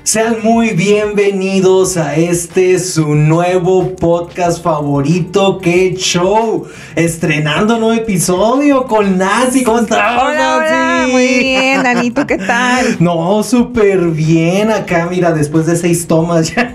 Sean muy bienvenidos a su nuevo podcast favorito, ¡Qué Show! Estrenando nuevo episodio con Nancy. ¿Cómo estás, Hola, Nancy? muy bien, Dani, ¿tú qué tal? No, súper bien acá, mira, después de 6 tomas ya.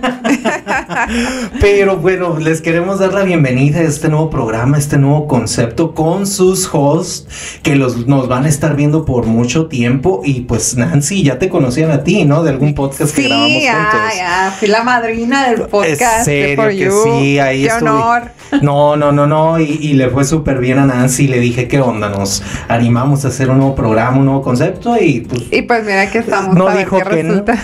Pero bueno, les queremos dar la bienvenida a este nuevo programa, este nuevo concepto con sus hosts que nos van a estar viendo por mucho tiempo. Y pues Nancy, ya te conocían a ti, ¿no? De algún podcast que grabamos juntos. Ya, fui la madrina del podcast. ¿En serio For que You. sí? Ahí Qué estuve. honor. No, y le fue súper bien a Nancy. Le dije, ¿qué onda? Nos animamos a hacer un nuevo programa, un nuevo concepto y pues mira que estamos. no a ver dijo qué que resulta.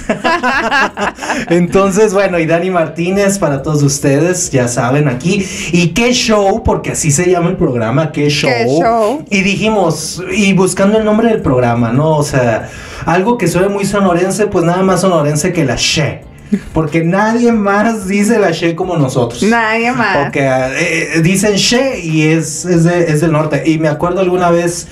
no. Entonces, bueno, y Dani Martínez para todos ustedes, ya saben, aquí. Y qué show, porque así se llama el programa, qué show. ¿Qué show? Y dijimos, y buscando el nombre del programa, ¿no? O sea, algo que suene muy sonorense, pues nada más sonorense que la she. Porque nadie más dice la she como nosotros. Nadie más. Porque dicen she y es del norte. Y me acuerdo alguna vez,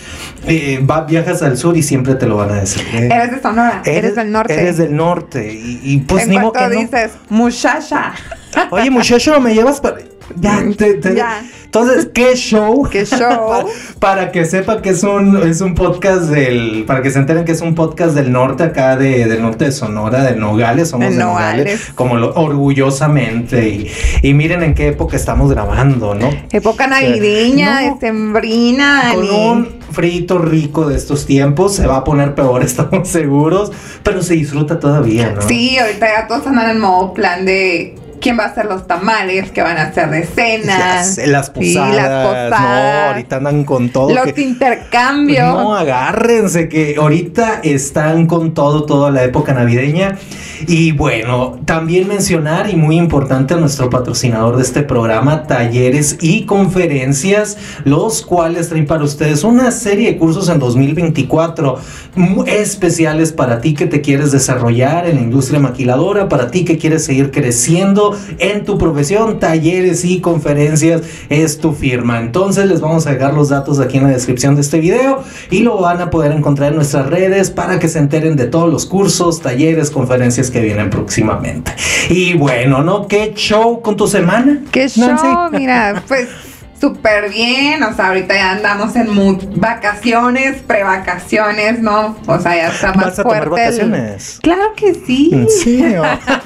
viajas al sur y siempre te lo van a decir. Eres de Sonora, eres del norte. Eres del norte. Y pues en ni modo cuanto que no. dices, muchacha. Oye, muchacho, ¿me llevas para...? Ya. Ya. Entonces, ¿qué show? ¿Qué show? Para que sepa que es un podcast para que se enteren que es un podcast del norte, acá del norte de Sonora, de Nogales, somos de Nogales, como orgullosamente, y miren en qué época estamos grabando, ¿no? Época navideña, No. decembrina, Con Dani. un frito rico de estos tiempos, se va a poner peor, estamos seguros, pero se disfruta todavía, ¿no? Sí, ahorita ya todos andan en modo plan de quién va a hacer los tamales, qué van a hacer de cena. Ya sé, las posadas, Sí, las posadas. no, ahorita andan con todo. Los intercambios. No, agárrense que ahorita están con toda la época navideña. Y bueno, también mencionar, y muy importante, a nuestro patrocinador de este programa, Talleres y Conferencias, los cuales traen para ustedes una serie de cursos en 2024 muy especiales para ti que te quieres desarrollar en la industria maquiladora, para ti que quieres seguir creciendo en tu profesión. Talleres y Conferencias es tu firma. Entonces les vamos a dejar los datos aquí en la descripción de este video y lo van a poder encontrar en nuestras redes para que se enteren de todos los cursos, talleres, conferencias que vienen próximamente. Y bueno, ¿no? ¿Qué show con tu semana? ¿Qué show? Nancy? Mira, pues súper bien, o sea, ahorita ya andamos en vacaciones, prevacaciones, ¿no? O sea, ya está más ¿Vas a fuerte. tomar vacaciones? Claro que sí. ¿En serio?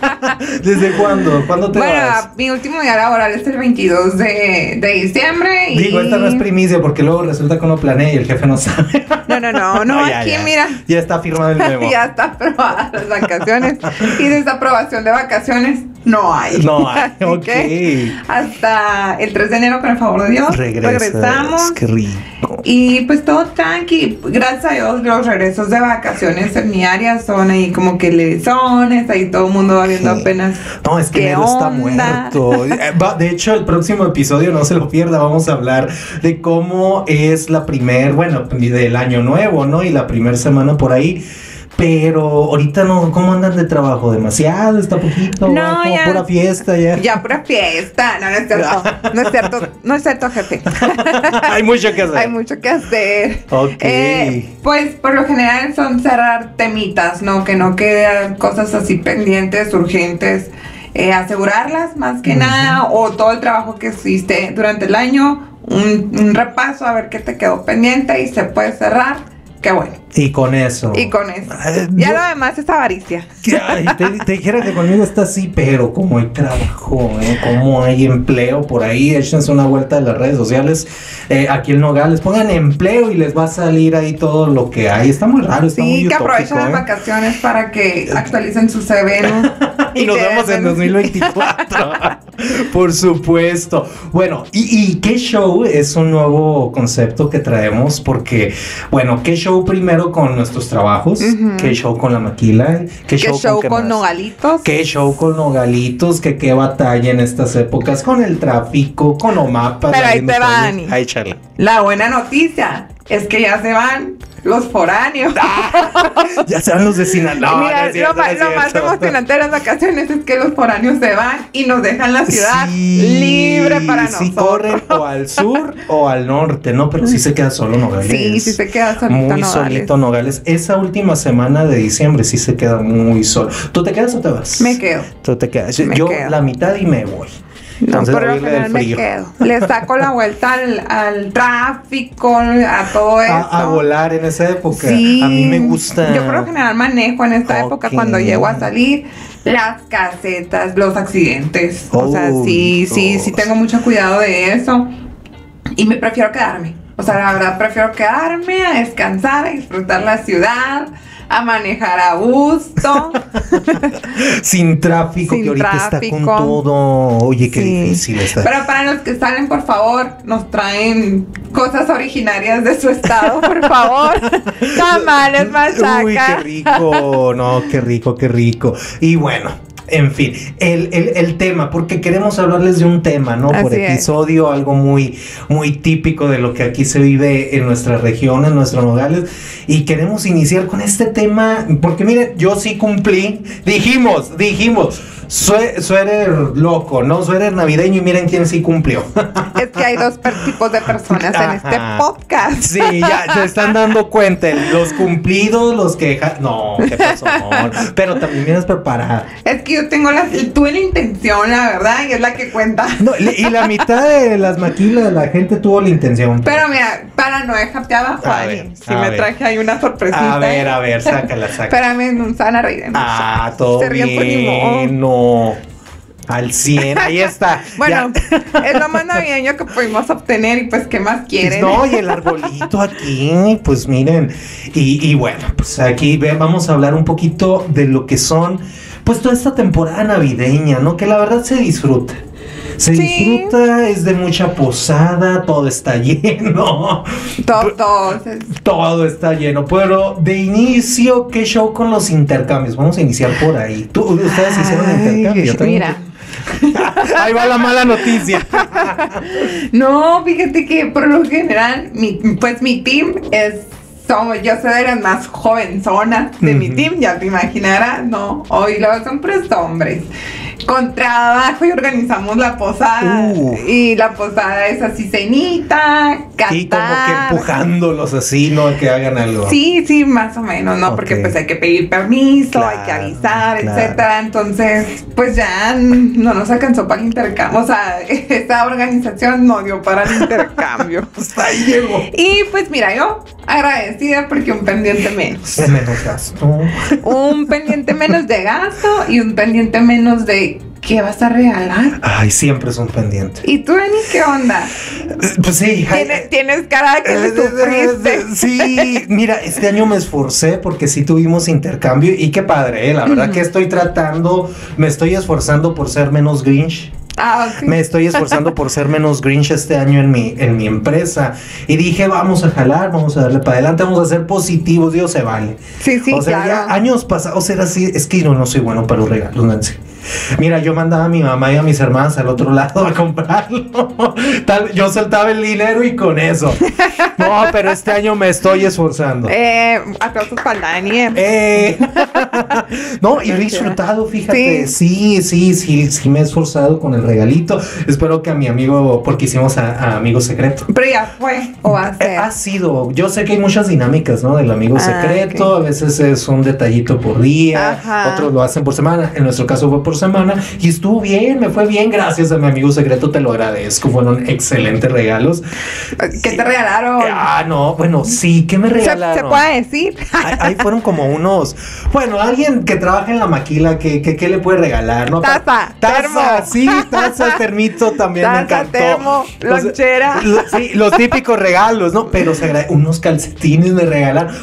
¿Desde cuándo? ¿Cuándo te vas? Mi último día laboral es el 22 de diciembre. Y... Digo, esta no es primicia porque luego resulta que uno planea y el jefe no sabe. No, ya, aquí ya. mira. Ya está firmado el memo. Ya está aprobada las vacaciones. Y desaprobación de vacaciones no hay. No hay, Así que hasta el 3 de enero, con el favor de Dios, regresamos. Qué rico. Y pues todo tranqui. Gracias a Dios, los regresos de vacaciones en mi área son ahí como que lesones. Ahí todo el mundo va viendo Sí. apenas. No, es que ¿Qué Nero está onda? muerto. De hecho, el próximo episodio, no se lo pierda, vamos a hablar de cómo es del año nuevo, ¿no? Y la primera semana por ahí. Pero ahorita no, ¿cómo andan de trabajo? ¿Demasiado? ¿Está poquito? No, como ya. pura fiesta ya. Ya, pura fiesta. No es cierto. No es cierto, jefe. Hay mucho que hacer. Hay mucho que hacer. Ok. Pues por lo general son cerrar temitas, ¿no? Que no quedan cosas así pendientes, urgentes. Asegurarlas más que nada, o todo el trabajo que hiciste durante el año, un repaso a ver qué te quedó pendiente y se puede cerrar. Qué bueno. Y con eso. Ya lo demás es avaricia. Ay, te dijera que conmigo está así, pero como hay trabajo, como hay empleo por ahí, échense una vuelta en las redes sociales, aquí en Nogales, pongan empleo y les va a salir ahí todo lo que hay. Está muy raro, está muy Sí, que utópico, aprovechen las vacaciones para que actualicen su CV, ¿no? Y nos vemos en 2024. Por supuesto. Bueno, y qué show es un nuevo concepto que traemos, porque, bueno, qué show primero con nuestros trabajos, qué show con la maquila, qué show con Nogalitos. Qué show con Nogalitos, que qué batalla en estas épocas con el tráfico, con OMAPA. Pero ahí te va, Dani. Ahí, charla. La buena noticia es que ya se van los foráneos. Ya sean los de Sinaloa. Mira, lo más emocionante de las vacaciones es que los foráneos se van y nos dejan la ciudad libre para nosotros. Sí, corren o al sur o al norte, ¿no? Pero sí se queda solo Nogales. Sí se queda solito muy Nogales. Solito Nogales. Esa última semana de diciembre sí se queda muy solo. ¿Tú te quedas o te vas? Me quedo. Tú te quedas. Me Yo quedo. la mitad y me voy. No, Entonces, por lo general me quedo. Le saco la vuelta al tráfico, a todo eso. A volar en esa época. Sí. A mí me gusta. Yo por lo general manejo en esta época cuando llego a salir. Las casetas, los accidentes. O sea, sí tengo mucho cuidado de eso. Y me prefiero quedarme. O sea, la verdad prefiero quedarme a descansar, a disfrutar la ciudad, a manejar a gusto. Sin tráfico, Sin que ahorita tráfico. está con todo. Oye, qué difícil está. Pero para los que salen, por favor, nos traen cosas originarias de su estado, por favor. Tamales, machaca. Uy, qué rico. No, qué rico, qué rico. Y bueno, en fin, el tema, porque queremos hablarles de un tema, ¿no? Así Por episodio, algo muy, muy típico de lo que aquí se vive en nuestra región, en nuestros Nogales. Y queremos iniciar con este tema, porque miren, yo sí cumplí. Dijimos, suéter loco, ¿no? Suéter navideño, y miren quién sí cumplió. Es que hay dos tipos de personas en este podcast. Sí, ya se están dando cuenta, los cumplidos, los que... No, qué pasó. Pero también vienes preparada. Es que yo tuve la intención, la verdad, y es la que cuenta. No, y la mitad de las maquilas, la gente tuvo la intención. Pero mira, para no dejarte abajo, A Dani, ver, si a me ver. traje ahí una sorpresita. A ver, sácala. Espérame, no se van a reír. Todo Se ríen por mi modo. bien, no. Al 100, ahí está. Bueno, es lo más navideño que pudimos obtener y pues, ¿qué más quieren? No, y el arbolito aquí, pues miren. Y bueno, pues aquí vamos a hablar un poquito de lo que son, pues toda esta temporada navideña, ¿no? Que la verdad se disfruta. Se disfruta, es de mucha posada, todo está lleno. Todo está lleno. Pero de inicio, ¿qué show con los intercambios? Vamos a iniciar por ahí. ¿Ustedes hicieron intercambio? Mira. Ahí va la mala noticia. No, fíjate que por lo general, mi team yo soy de las más jovenzonas de mi team, ya te imaginarás, ¿no? Hoy luego son puros hombres. Con trabajo y organizamos la posada. Y la posada es así cenita, cantar. Y como que empujándolos así, ¿no? Que hagan algo. Sí, más o menos, ¿no? Porque pues hay que pedir permiso, Claro, hay que avisar, claro. etcétera. Entonces, pues ya no nos alcanzó para el intercambio. O sea, esta organización no dio para el intercambio. Pues ahí llegó. Y pues mira, yo agradecida porque un pendiente menos. De menos gasto. Un pendiente menos de gasto y un pendiente menos de ¿qué vas a regalar? Ay, siempre es un pendiente. ¿Y tú, Dani, qué onda? Pues sí. ¿Tienes cara de que le sufriste? Sí, mira, este año me esforcé porque sí tuvimos intercambio y qué padre, la verdad que me estoy esforzando por ser menos Grinch. Sí. Me estoy esforzando por ser menos Grinch este año en mi empresa. Y dije, vamos a jalar, vamos a darle para adelante, vamos a ser positivos, Dios se vale. Sí, o sea, claro. Ya años pasados era así, es que yo no soy bueno para los regalos, Nancy. Mira, yo mandaba a mi mamá y a mis hermanas al otro lado a comprarlo. Yo soltaba el dinero y con eso. No, pero este año me estoy esforzando. Aplausos para Dani. No, y he disfrutado, fíjate. Sí, me he esforzado con el regalito. Espero que a mi amigo, porque hicimos a amigo secreto. Pero ya fue, o va a ser. Ha sido, yo sé que hay muchas dinámicas, ¿no? Del amigo secreto, okay. A veces es un detallito por día, otros lo hacen por semana. En nuestro caso fue por semana y estuvo bien, me fue bien, gracias a mi amigo secreto, te lo agradezco, fueron excelentes regalos. ¿Qué te regalaron? No, bueno, sí, ¿qué me regalaron? ¿Se puede decir? Ahí fueron como unos, bueno, alguien que trabaja en la maquila, ¿qué le puede regalar? ¿No? Taza, sí, taza, termito también me encantó. Termo, lonchera. Sí, los típicos regalos, ¿no? Pero unos calcetines me regalaron.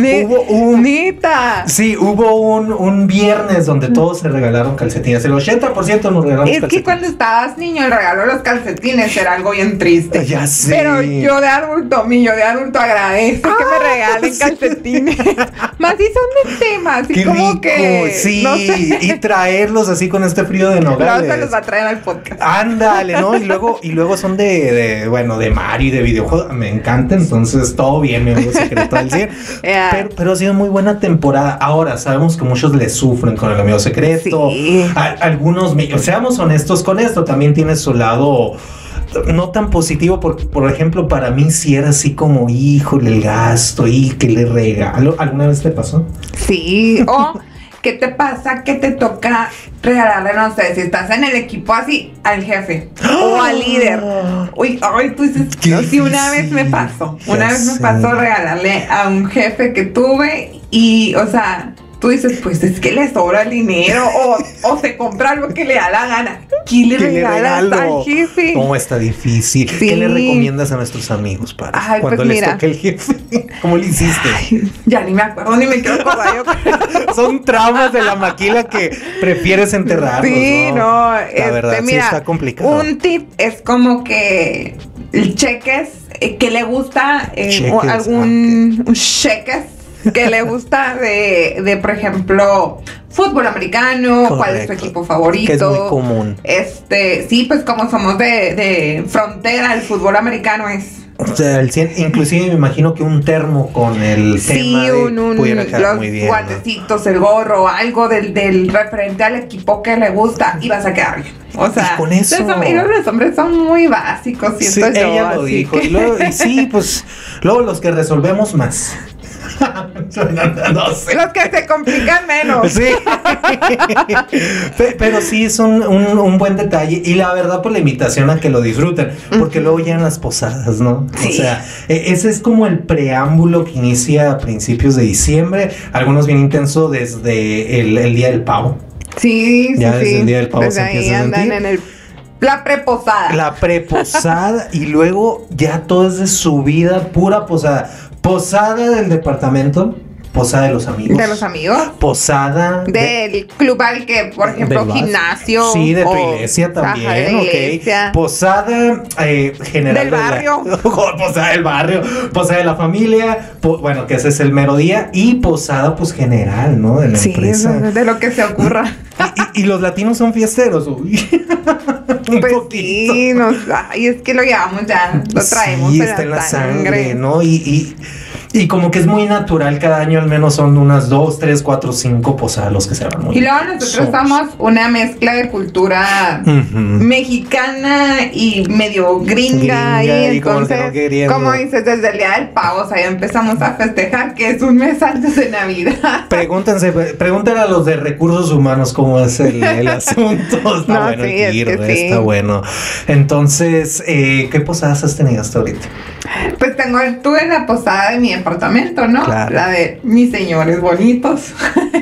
Hubo un viernes donde todos se regalaron calcetines. El 80% nos regalamos calcetines. Es que cuando estabas niño, el regalo de los calcetines era algo bien triste. Ya sé. Pero yo de adulto agradezco que me regalen calcetines. Más si son de tema, así qué como rico, que. Sí, no sé. y traerlos así con este frío de Nogales. Luego se los va a traer al podcast. Ándale, ¿no? Y luego son de Mario y de videojuegos. Me encanta, entonces todo bien, mi amigo secreto del 100. Yeah. Pero ha sido muy buena temporada. Ahora, sabemos que muchos le sufren con el amigo secreto. Sí. Algunos, seamos honestos con esto, también tiene su lado no tan positivo, por ejemplo, para mí sí era así como, híjole, el gasto y que le regalo. ¿Alguna vez te pasó? Sí, ¿qué te pasa que te toca regalarle, no sé, si estás en el equipo así, al jefe o al líder? Uy, ay, tú dices, no, sí, una vez me pasó regalarle a un jefe que tuve y, o sea, tú dices, pues es que le sobra el dinero o se compra algo que le da la gana. ¿Qué le regalas al jefe? ¿Cómo está difícil? Sí. ¿Qué le recomiendas a nuestros amigos para cuando les toque el jefe? ¿Cómo le hiciste? Ay, ya ni me acuerdo, ni me quiero acordar. Son traumas de la maquila que prefieres enterrarlos. Sí, no. La verdad, mira, sí está complicado. Un tip es como que cheques que le gusta cheques que le gusta de por ejemplo, fútbol americano. Correcto. ¿Cuál es tu equipo favorito? Que es muy común. Sí, pues como somos de frontera, el fútbol americano es... O sea, inclusive me imagino que un termo con el tema pudiera quedar muy bien, los guantecitos, ¿no? El gorro, algo del referente al equipo que le gusta y vas a quedar bien. O sea, con eso... los hombres son muy básicos, siento yo. Ella lo dijo. Y sí, pues luego los que resolvemos más. No sé. Los que se complican menos. Sí. Pero sí es un buen detalle. Y la verdad, pues la invitación a que lo disfruten. Porque luego llegan las posadas, ¿no? Sí. O sea, ese es como el preámbulo que inicia a principios de diciembre. Algunos bien intenso desde el día del pavo. Sí, ya desde el día del pavo se empieza a sentir. En la preposada. La preposada. Y luego ya todo es de su vida, pura posada. Posada del departamento, posada de los amigos. ¿De los amigos? Posada del club al que, por ejemplo, gimnasio. Sí, de tu iglesia también, iglesia. Posada general del barrio. Posada del barrio, posada de la familia, bueno, que ese es el mero día, y posada pues general, ¿no? De la empresa. De lo que se ocurra. Y los latinos son fiesteros, pues poquito. Sí, y es que lo llevamos ya, lo traemos sí, está en la sangre, ¿no? Y como que es muy natural, cada año al menos son unas 2, 3, 4, 5 posadas los que se van muy bien. Y luego nosotros somos una mezcla de cultura mexicana y medio gringa y entonces, como dices, desde el día del pavo, o sea, ya empezamos a festejar que es un mes antes de Navidad. Pregúntenle a los de recursos humanos cómo es el asunto. Está bueno, sí, está bueno. Entonces, ¿qué posadas has tenido hasta ahorita? Pues tuve la posada de mi departamento, ¿no? Claro. La de mis señores bonitos.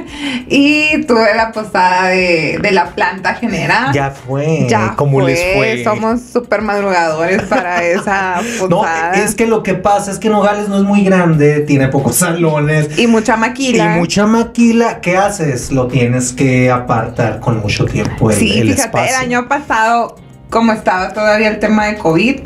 Y tuve la posada de la planta general. Ya fue. ¿Cómo les fue? Somos súper madrugadores para esa posada. No, es que lo que pasa es que Nogales no es muy grande, tiene pocos salones. Y mucha maquila. ¿Qué haces? Lo tienes que apartar con mucho tiempo el fíjate, espacio. El año pasado, como estaba todavía el tema de COVID,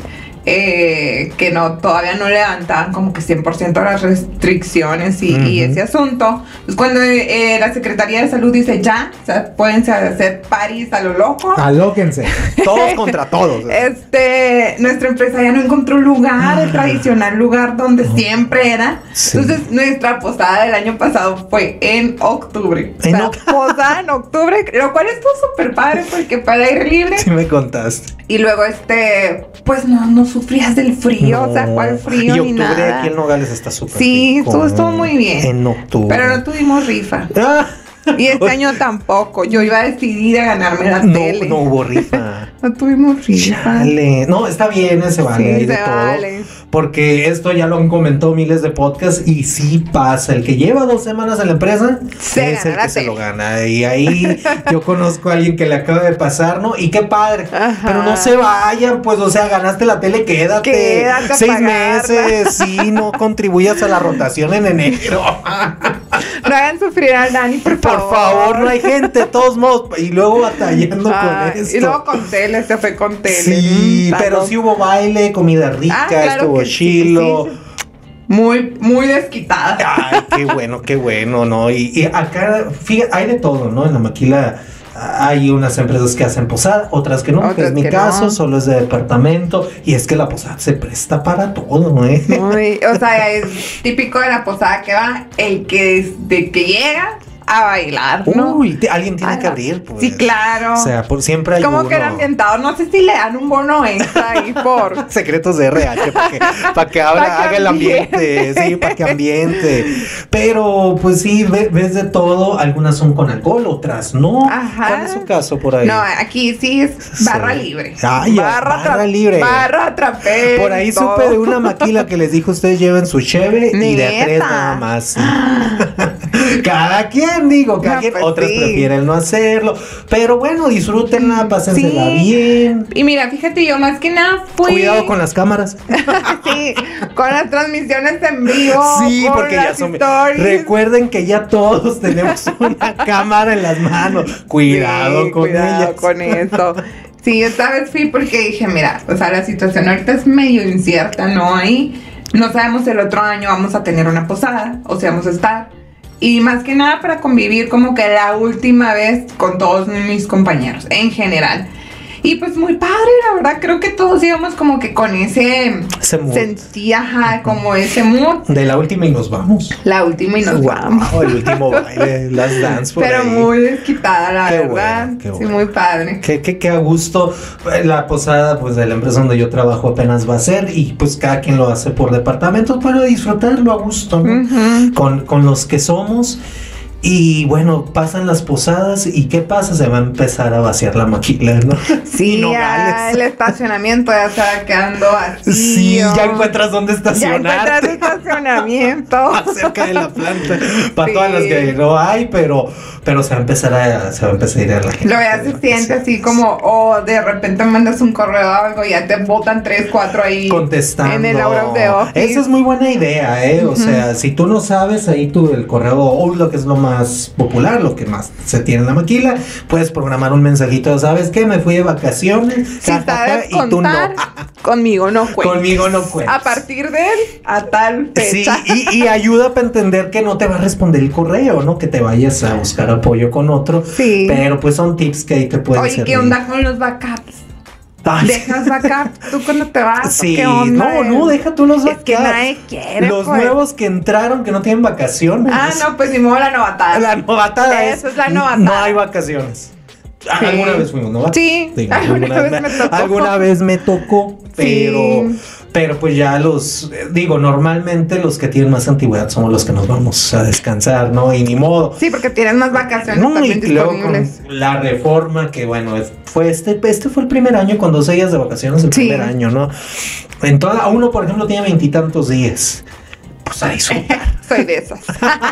que todavía no levantaban como que 100% las restricciones y ese asunto. Pues cuando la Secretaría de Salud dice ya, o sea, pueden hacer paris a lo loco. Alóquense, todos contra todos. Nuestra empresa ya no encontró lugar, el tradicional lugar donde siempre era. Sí. Entonces nuestra posada del año pasado fue en octubre. Posada en octubre, lo cual estuvo súper padre porque para ir libre. Sí me contaste. Y luego pues no sufrías del frío, o sea, ¿cuál frío? Y octubre ni nada. Aquí en Nogales está súper rico. Estuvo muy bien. En octubre. Pero no tuvimos rifa. Y este año tampoco. Yo iba decidida a ganarme la tele. No hubo rifa. No tuvimos rifa. Chale. No, está bien, se vale. Sí, se vale. Porque esto ya lo han comentado miles de podcasts y sí pasa. El que lleva 2 semanas en la empresa es el que se lo gana. Y ahí yo conozco a alguien que le acaba de pasar, ¿no? Y qué padre. Ajá. Pero no se vayan, pues, o sea, ganaste la tele, quédate 6 meses. Sí, no contribuyas a la rotación en enero. No hagan sufrir al Dani, por favor. Por favor, no hay gente, de todos modos. Y luego batallando con esto. Y luego con tele, se fue con tele. Sí, pero sí hubo baile, comida rica, claro, estuvo chilo. Sí. Muy, muy desquitada. Ay, qué bueno, ¿no? Y acá, fíjate, hay de todo, ¿no? En la maquila Hay unas empresas que hacen posada, otras que no, que es mi caso, solo es de departamento. Y es que la posada se presta para todo, ¿eh? O sea, es típico de la posada que va el que desde que llega a bailar, ¿no? Uy, alguien tiene que abrir, pues. Sí, claro. O sea, siempre hay como uno. Que el ambientado, no sé si le dan un bono extra ahí por... Secretos de RH, para que haga el ambiente, sí, para que ambiente. Pero, pues sí, ves de todo, algunas son con alcohol, otras no. Ajá. ¿Cuál es su caso por ahí? No, aquí sí es barra libre. Ay, barra libre. Barra trapez. Por ahí supe de una maquila que les dijo, ustedes lleven su cheve y de a 3 nada más. Sí. Cada quien, cada quien, pues otras sí. prefieren no hacerlo, pero bueno, disfrútenla, pásensela bien. Y mira, fíjate, yo más que nada fui... Cuidado con las cámaras. Sí, con las transmisiones en vivo. Sí, porque ya son... Recuerden que ya todos tenemos una cámara en las manos. Cuidado con ellas. Con eso. Sí, esta vez fui porque dije, mira, o sea, la situación ahorita es medio incierta, ¿no? Ahí no sabemos si el otro año vamos a tener una posada, o si vamos a estar. Y más que nada para convivir como que la última vez con todos mis compañeros, en general. Y pues muy padre, la verdad, creo que todos íbamos como que con ese mood. Sentía como ese mood. De la última y nos vamos. La última y nos vamos. El último baile, las dance por Pero ahí. muy desquitada, la qué verdad. Bueno, qué sí, bueno. muy padre. Qué a gusto. La posada, pues, de la empresa donde yo trabajo apenas va a ser. Y pues cada quien lo hace por departamentos para disfrutarlo a gusto, ¿no? Con los que somos. Y bueno, pasan las posadas y ¿qué pasa? Se va a empezar a vaciar la maquila, ¿no? Sí, ya el estacionamiento ya se va quedando vacío. Sí, ya encuentras dónde estacionarte. Ya encuentras estacionamiento. Cerca de la planta. Para todas las que no hay, pero se va a empezar a ir a la gente. Lo ya se siente así como, de repente mandas un correo o algo y ya te botan 3, 4 ahí. Contestando. En el out de office. Esa es muy buena idea, ¿eh? O sea, si tú no sabes, ahí el correo, o lo que es lo más popular, lo que más se tiene en la maquila, puedes programar un mensajito, ¿sabes qué? Me fui de vacaciones, si sabes y tú no. Conmigo no cuentas. Conmigo no cuentas. A partir de a tal fecha. Sí, y ayuda para entender que no te va a responder el correo, ¿no? Que te vayas a buscar apoyo con otro. Sí. Pero pues son tips que ahí te pueden servir. Oye, ¿qué onda con los backups? ¿Dejas backup tú cuando te vas? Sí, ¿qué onda? no, deja tú los backups. Es que nadie quiere, los pues. nuevos que entraron, que no tienen vacaciones. No, pues ni modo la novatada. La novatada Eso es la novatada. No hay vacaciones. Sí. ¿Alguna vez fuimos novatos? Sí, alguna vez me tocó. Alguna vez me tocó, pero pues ya normalmente los que tienen más antigüedad somos los que nos vamos a descansar, ¿no? Y ni modo. Sí, porque tienen más vacaciones también disponibles. Con la reforma que, bueno, fue este fue el primer año con 12 días de vacaciones, primer año, ¿no? Uno, por ejemplo, tiene 20 y tantos días. Pues a disfrutar. Soy de esas.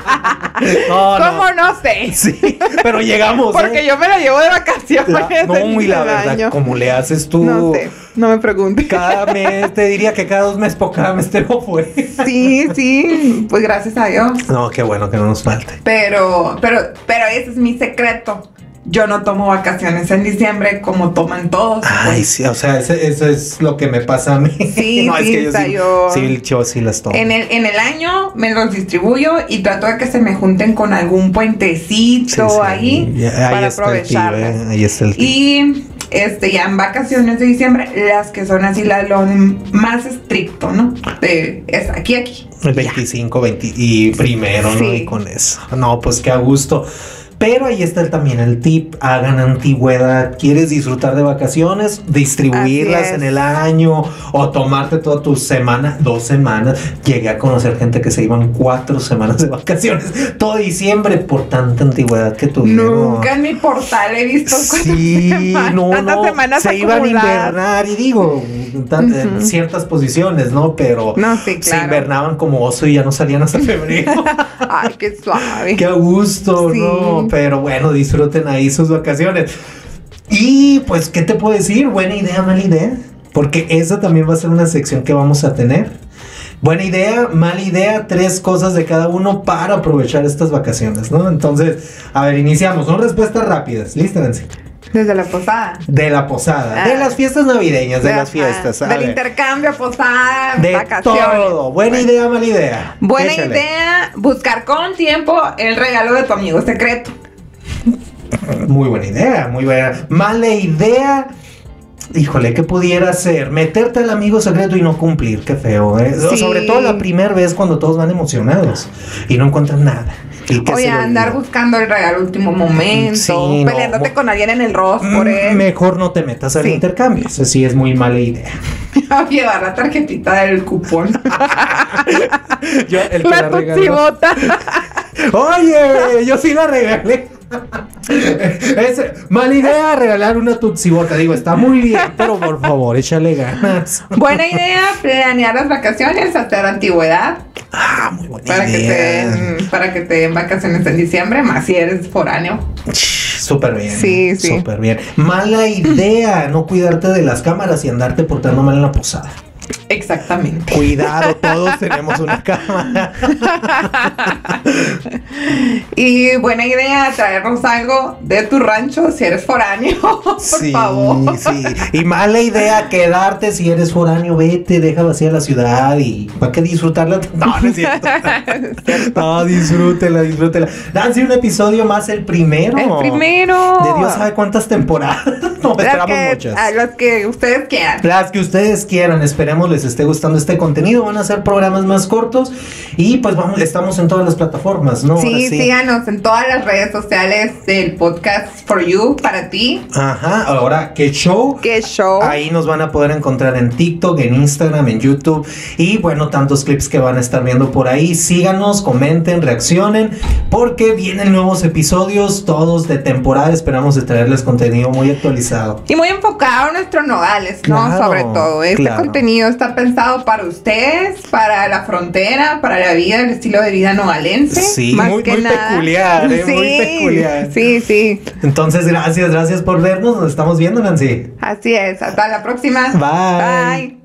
¿Cómo no sé? Sí, pero llegamos. Porque yo me la llevo de vacaciones. No, y la verdad, ¿cómo le haces tú? No sé, no me preguntes. Cada mes, te diría que cada 2 meses, por cada mes te lo fue. Sí, pues gracias a Dios. No, qué bueno que no nos falte. Pero ese es mi secreto. Yo no tomo vacaciones en diciembre como toman todos. Ay, sí, o sea, eso es lo que me pasa a mí. Sí, no, sí, es que yo sí las tomo. En el año me los distribuyo y trato de que se me junten con algún puentecito ahí para aprovecharlas. Ahí está el tip. Y ya en vacaciones de diciembre, las que son así lo más estricto, ¿no? Es aquí. El 25, 20 y primero, ¿no? Y con eso. No, pues qué a gusto. Pero ahí está también el tip, hagan antigüedad. ¿Quieres disfrutar de vacaciones? Distribuirlas en el año o tomarte toda tu semana, 2 semanas. Llegué a conocer gente que se iban 4 semanas de vacaciones, todo diciembre por tanta antigüedad que tuvieron. Nunca en mi portal he visto tantas semanas se iban a invernar y ciertas posiciones, ¿no? Pero se invernaban como oso y ya no salían hasta febrero. Ay, qué suave. Qué a gusto, ¿no? Pero bueno, disfruten ahí sus vacaciones. Y pues, ¿qué te puedo decir? Buena idea, mala idea. Porque esa también va a ser una sección que vamos a tener. Buena idea, mala idea, 3 cosas de cada uno para aprovechar estas vacaciones, ¿no? Entonces, a ver, iniciamos. Son respuestas rápidas. ¿Lista, Nancy? Desde la posada. De la posada. De las fiestas navideñas, de las fiestas. Del intercambio, posada, de vacaciones. Todo. Buena idea, mala idea. Buena idea, buscar con tiempo el regalo de tu amigo secreto. Muy buena idea, muy buena. Mala idea. Híjole, ¿qué pudiera ser? Meterte al amigo secreto y no cumplir, qué feo, ¿eh? Sí. Sobre todo la primera vez cuando todos van emocionados y no encuentran nada. Oye, andar buscando el regalo último momento, sí, peleándote con alguien en el Ross por él. Mejor no te metas al intercambio, eso sí es muy mala idea. Llevar la tarjetita del cupón. Yo, el que la tutsibota. Oye, yo sí la regalé. Es mala idea regalar una tutsibota. Digo, está muy bien, pero por favor, échale ganas. Buena idea planear las vacaciones hasta la antigüedad. Muy buena para idea. Para que te den vacaciones en diciembre, más si eres foráneo. Súper bien. Sí, sí. Súper bien. Mala idea no cuidarte de las cámaras y andarte portando mal en la posada. Exactamente. Cuidado, todos tenemos una cámara. Y buena idea traernos algo de tu rancho si eres foráneo, por favor. Sí. Y mala idea quedarte si eres foráneo, vete, deja vacía la ciudad y ¿para qué disfrutarla? No, no es cierto. No, disfrútela. Nancy, un episodio más, el primero. El primero. De Dios sabe cuántas temporadas. No, esperamos muchas. A las que ustedes quieran. Las que ustedes quieran, esperemos les esté gustando este contenido. Van a ser programas más cortos y pues vamos, estamos en todas las plataformas, ¿no? Sí, síganos en todas las redes sociales del podcast For You, para ti. Ajá, ahora, ¿qué show? ¿Qué show? Ahí nos van a poder encontrar en TikTok, en Instagram, en YouTube y bueno, tantos clips que van a estar viendo por ahí. Síganos, comenten, reaccionen, porque vienen nuevos episodios, todos de temporada. Esperamos de traerles contenido muy actualizado. Y muy enfocado a nuestros nodales, ¿no? Claro, Sobre todo. Este contenido está pensado para ustedes, para la frontera, para la vida, el estilo de vida nogalense. Sí, más muy, que muy nada. peculiar, Sí, muy peculiar. Sí. Entonces, gracias por vernos. Nos estamos viendo, Nancy. Así es. Hasta la próxima. Bye.